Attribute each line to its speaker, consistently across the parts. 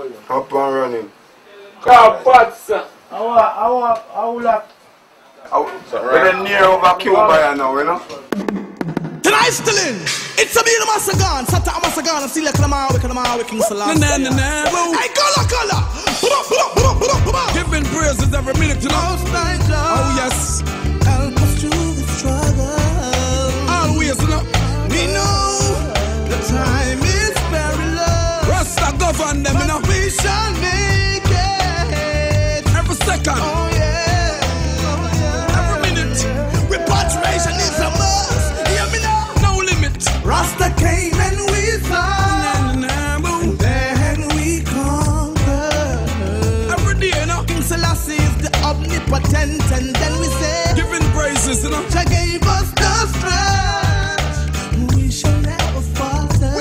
Speaker 1: Up and running.
Speaker 2: Pots.
Speaker 3: I will have.
Speaker 1: We're near over Cuba now, you know?
Speaker 4: Tonight still in. It's a bit of Masagan. Sata Masagan. See like Lama, we can salute. Hey, color. Giving praises every minute, you know? Oh, yes. Help us through the struggle. Always, you know? We know the time is very low. Rasta govern them, you know? We shall make it. Every second. Oh, yeah. Every minute. Repatriation is a must. Hear me now? No limit. Rasta came and we saw. And then we conquered. Every day, you know? King Selassie is the omnipotent. And then we say, giving praises, you know? Jah gave us the strength. We shall never falter.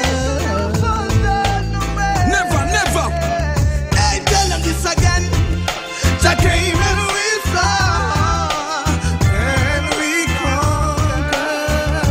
Speaker 4: Never. Hey, tell them this again. Jah came and we saw. And we conquered.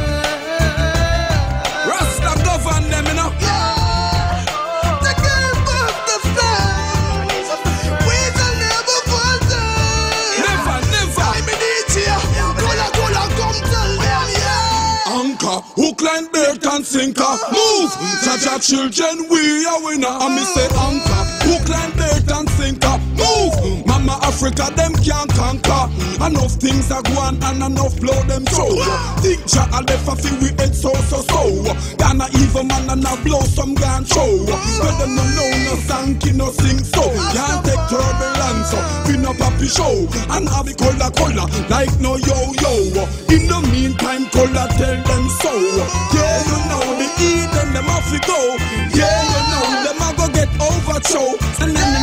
Speaker 4: Rasta govern them, you know? Yeah. Jah gave us the strength. We shall never falter. Never. I mean it here. Cola, come tell them, yeah. Anchor, hook, line, belt and sinker. Move. Jah children, we are winner. And me say anchor, hook, line, belt and sinker. Move. Mama Africa, them can't conquer. Enough things are going and enough blow them show. Think Jah a left a few we head so. Ghana even man and a blow some gun show. But them no know no sanky no sing so. Can't take turbulence, we no papi show. And have the color like no yo. In the meantime, color tell them so. Yeah, you know the Eden them off to go. Yeah, you know them a go get overthrow. And then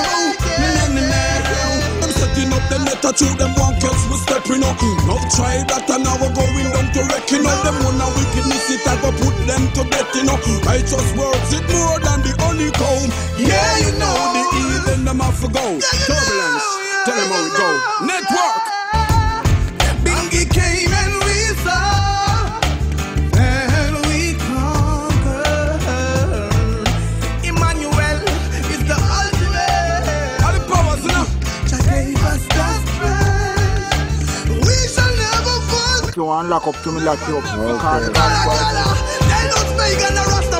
Speaker 4: them setting up them letter through them one kills we stepping up. No try that and now we're going down to wreck, you know. Them one a wickedness it I go put them to death, you know. Righteous words it more than the honeycomb. Yeah, you know the Eden them off to go. Turbulence, tell them how we go. Network. Bingy came and we saw, and we conquered. Emmanuel is the ultimate. All the powers, you know. Jah gave us the strength. We shall never fall.
Speaker 3: If you want to lock up to me, lock you up.
Speaker 4: They don't speak and the